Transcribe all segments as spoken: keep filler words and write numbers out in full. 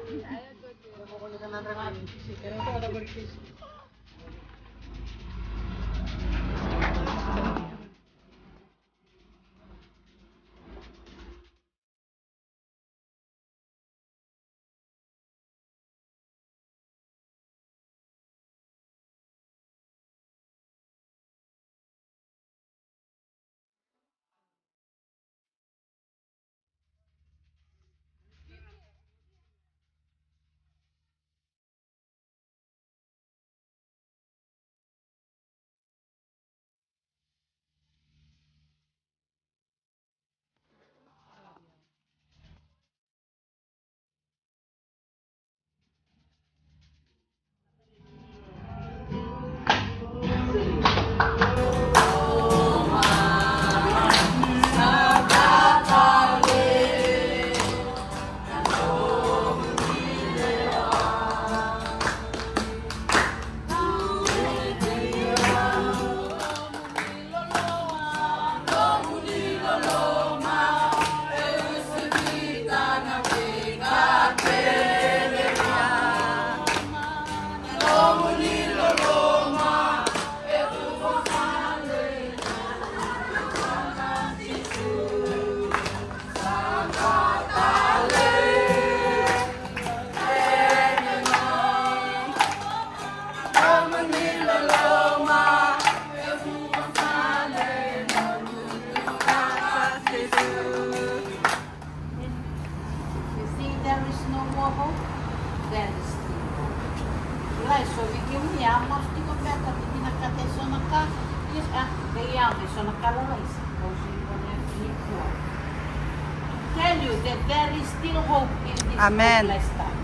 Tell you that there is still hope in this Amen. lifestyle.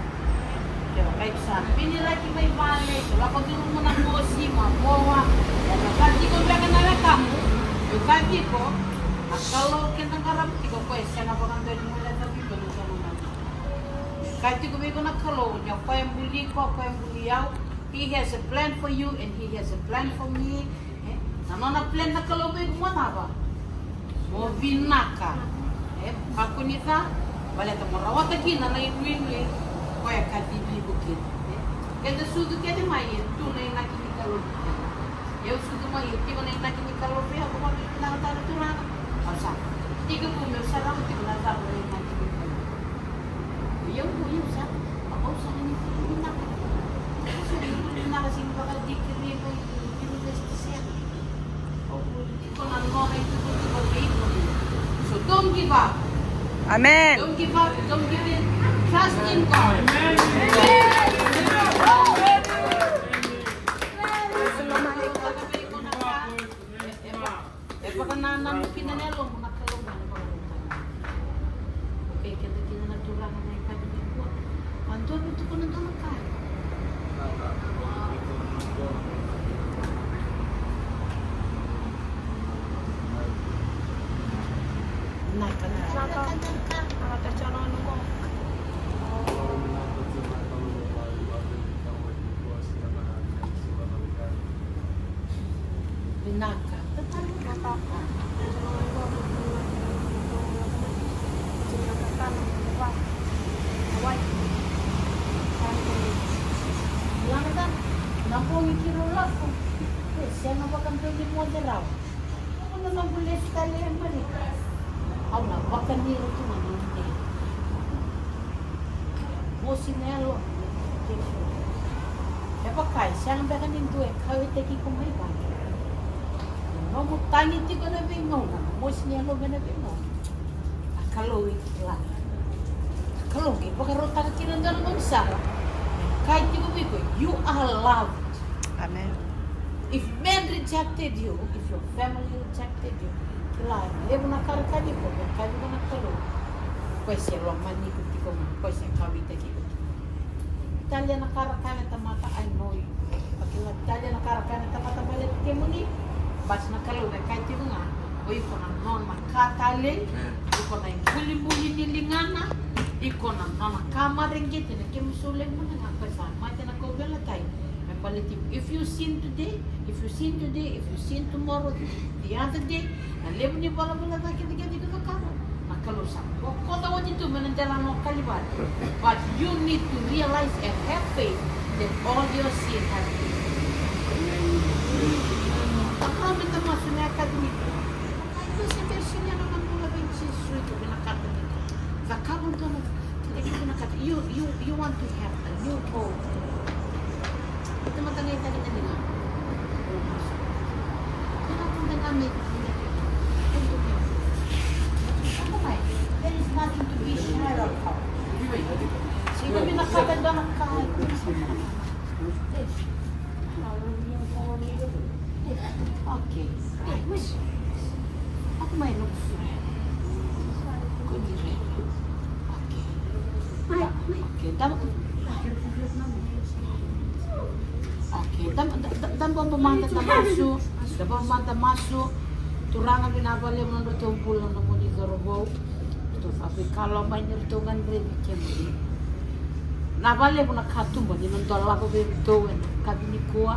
Kaya kayo sa pinilaki may vale, wala ko din mo ng mosi, mga mowa, yung kati ko ba ka nalakamu, yung kati ko, akalo kitang karap, tiko ko eh, siya na pa kang doon mo lang sabi ko, nung sa mga. Kati ko ba ko nakalo, yung ko yung buli ko, ko yung buliyaw, He has a plan for you and He has a plan for me. Eh, nanon na plan na kalo ba yung ba? Mo vinaka. Eh, ako nita, wala ta marawat lagi na na iwi-iwi, kaya kadibli bukit. Eh, kaya sudu kaya mai tu na ina kini kalau. Ya sudu mai ti na ina kini kalau pe ako mami na ta tu na. Asa. Tiga po mil sarang ti na ta na ina kini kalau. Ya po ya sa. Ako sa ni ti na. Sa ni na kasi ba ka dikiri ko university. Oh, ko na no na ito ko ko dito. So don't give up. Amen. Don't give up. Don't give in. Trust in God. Amen. Naka. Langatan, napo mikiro lako. Siya na bakang pwede mo daraw. Ako naman boleh sekali yang balik. Ako na, bakang niro ito manunti. Mo sinelo. Ya pakai, siya ang bakang nintu eh. Kawit teki kumay balik. No mo tani ti ko na bingo na mo siya lo na bingo akalo ikla akalo ki pagkaro ta kinan dan mo sara kai ti ko biko you are loved. Amen. If men rejected you, if your family rejected you, kila levo na kar kadi ko kadi na kalo ko siya lo mani ko ti ko ko siya kawita ki ko Italia na kar kana tamata I know you pakila Italia na kar kana tamata balik ke muni bas na kalau na kahit yung nga, o iko na non makatale, iko na yung buli-buli nilingana, iko na non nakamaringgit, na kimusulay mo na nga, kasi mati na ko bela tayo. If you sin today, if you sin today, if you sin tomorrow, the other day, na levo niya bala-bala na kita-kita ka karo. kalusa. Kota wajib itu menenjalan lokal ibadah. But you need to realize and have faith that all your sin has been. Kalau kita masuk nekat ini, itu sebenarnya naman mula bensin itu binakata itu. Zakabun tu nak tidak binakata. You you you want to have a new hope. Itu mata ni tadi tadi nak. Kenapa dengan kami? There is nothing to be shy of. Sino binakata doon ang kahit? Okay. Ako may lukso. Kundi rin. Okay. Okay. Dam Okay. Dam dam bang pemanta tamasu. Dam pemanta masu. Turangan binabali mo ng tumpul ng muni garobo. Tapi kalau main nyerutungan beri kemudi. Nabali mo nakatumbo ni nontola ko beri kabini kuwa.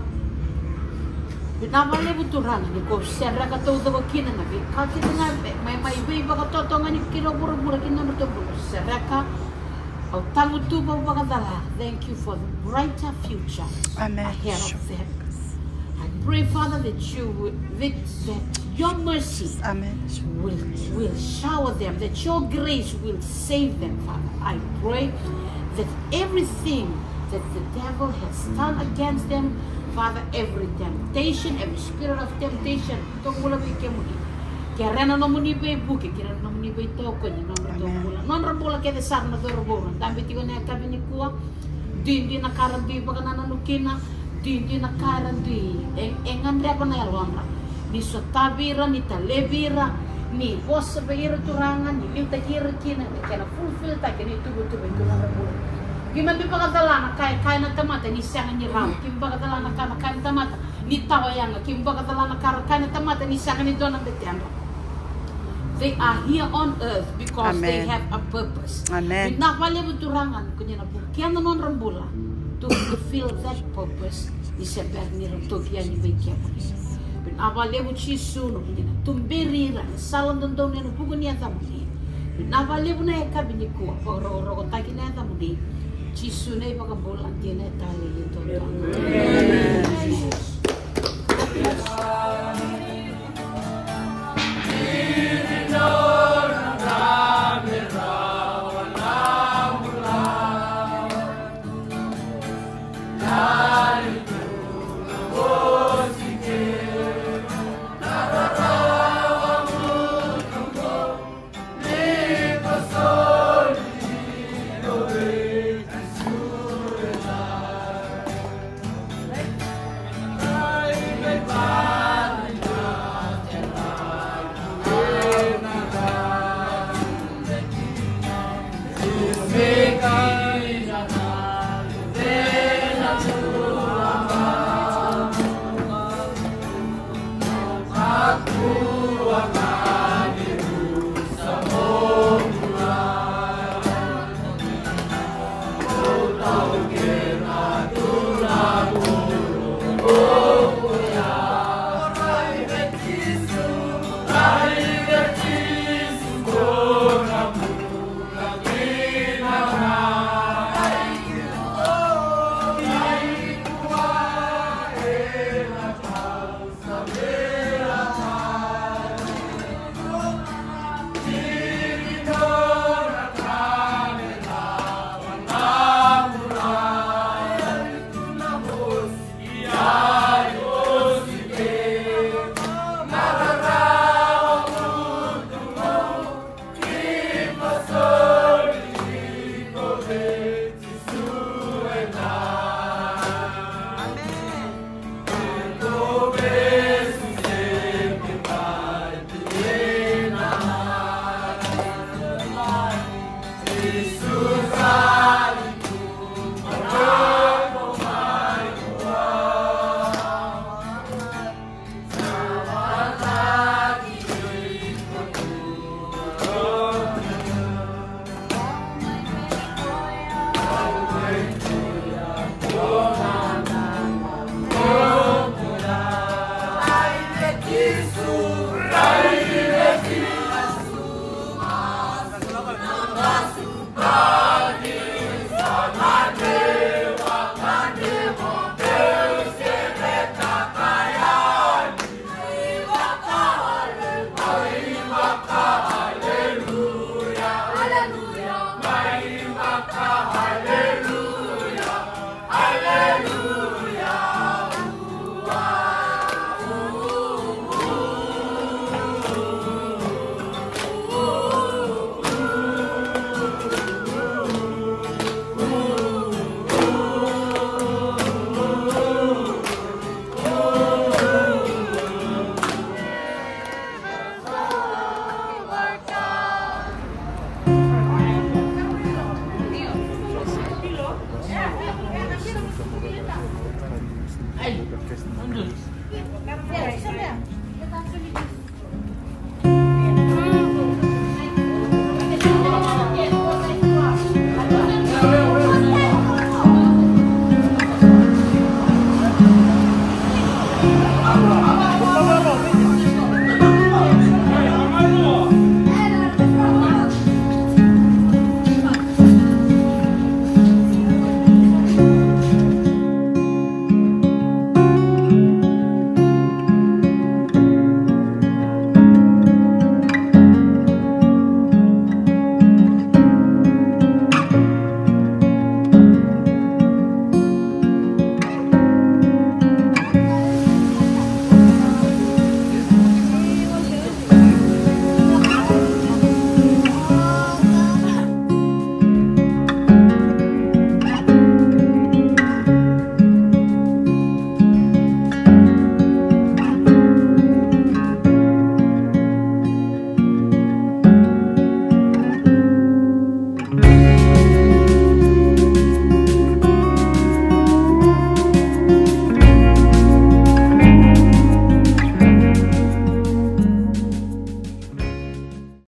Binabali mo turang ni ko serra ka to do kina na bi kaki na may may iba iba ka totongan ni kilo buru-buru kina no to buru serra ka au tangu tu ba ba dala. Thank you for the brighter future. Amen. Ahead of them. I pray, Father, that you would that, that your mercy Amen. will will shower them, that your grace will save them, Father. I pray that everything that the devil has done against them, Father, every temptation, every spirit of temptation, tong mula ba ikemudi. Kaya na muni ba buki, kaya na muni ba toko ni non rambola. Non rambola kaya sar na dorbola. Tambi tigo na kabini kuwa. Dindi na karandi ba kana nukina, dindi na karandi. Eng engan re pa na yalwanga. Ni sotabira, ni talebira, ni bosa ba ira turangan, ni minta kira kina, kaya na fulfill ta kini tubo-tubo ito na rambola. Gimana bi pagadala na kaya kaya na tamata ni siang ni ram. Kim pagadala na kaya kaya na tamata ni tawayanga. Kim pagadala na kaya kaya na tamata ni siang ni donang betianda. They are here on earth because Amen. they have a purpose. Amen. Binapalya turangan kunya na bukyan na non rambula to fulfill that purpose. Ni seber ni rotogya ni bekia mo. Binapalya chisu no kunya na tumberi ra salam dondong ni bugun ni atamuni. Binapalya na ekabini ko oro oro kotaki na atamuni. Chisu na ipakabulan tiene tali ito. Jesus.